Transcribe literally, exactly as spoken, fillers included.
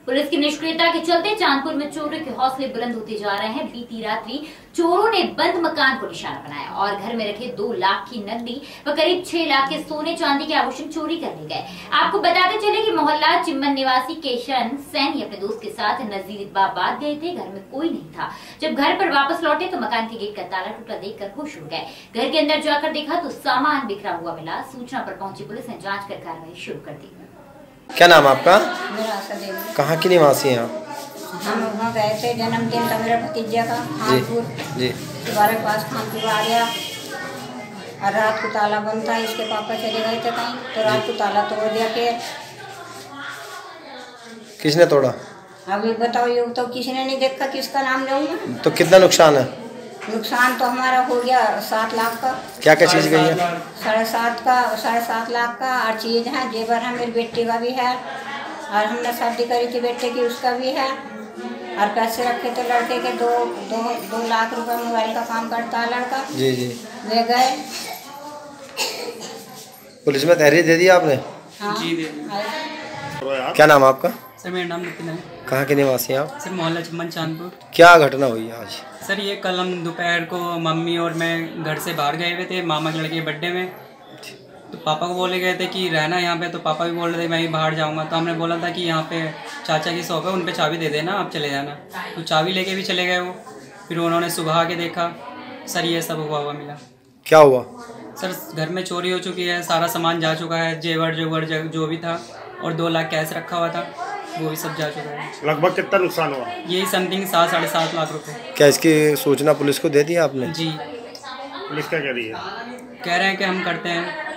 Police की निष्क्रियता के चलते चांदपुर में चोरों के हौसले बुलंद होते जा रहे हैं। बीती रात्रि चोरों ने बंद मकान को निशाना बनाया और घर में रखे दो लाख की नकदी व करीब छह लाख के सोने चांदी के आभूषण चोरी कर ले गए। आपको बताते चले कि मोहल्ला चिम्मन निवासी केशन सैनी अपने दोस्त के साथ नजीबाबाद गए थे। घर में कोई नहीं था। जब घर पर वापस लौटे तो मकान के गेट का ताला टूटा देखकर खुश हो गए। घर के अंदर जाकर देखा तो सामान बिखरा हुआ मिला। सूचना पर पहुंची पुलिस ने जांच कर कार्रवाई शुरू कर दी। क्या नाम आपका? मेरा आशा देवी। कहाँ की निवासी हैं आप? हम वहाँ गए थे, जन्मदिन था मेरा भतीजा का खानपुर जी तुम्हारे पास खानपुर आ गया और रात को ताला बंद था। इसके पापा चले गए थे कहीं तो रात को ताला तोड़ दिया। फिर किसने तोड़ा? अभी बताओ, ये तो किसी ने नहीं देखा, किसका नाम लूँगा। तो कितना नुकसान है? नुकसान तो हमारा हो गया सात लाख का। क्या क्या चीज़ गई है? साढ़े सात का साढ़े सात लाख का और चीज़ है, जेवर है, मेरी बेटी का भी है और हमने शादी करी थी बेटे की, उसका भी है। और पैसे रखे थे लड़के के दो दो दो लाख रुपए। मोबाइल का काम करता है लड़का। जी जी वे गए। पुलिस में तहरीर दे दी आपने? हाँ जी दे दी। क्या नाम आपका? सर मेरा नाम नितिन है। कहाँ के निवासी हैं आप? सर मोहल्ला चिम्मन चांदपुर। क्या घटना हुई आज? सर ये कल हम दोपहर को मम्मी और मैं घर से बाहर गए हुए थे मामा के लड़के के बर्थडे में। तो पापा को बोले गए थे कि रहना यहाँ पे, तो पापा भी बोल रहे थे मैं ही बाहर जाऊँगा। तो हमने बोला था कि यहाँ पे चाचा की शॉप है, उन पे चाबी दे देना, आप चले जाना। तो चाबी लेके भी चले गए वो। फिर उन्होंने सुबह आके देखा, सर ये सब हुआ हुआ मिला। क्या हुआ? सर घर में चोरी हो चुकी है, सारा सामान जा चुका है, जेवर जेवर जो भी था, और दो लाख कैश रखा हुआ था वो भी सब जा चुका है। लगभग कितना नुकसान हुआ? यही समथिंग सात साढ़े सात लाख रुपए। क्या इसकी सूचना पुलिस को दे दी आपने? जी। पुलिस क्या कह रही है? कह रहे हैं कि हम करते हैं।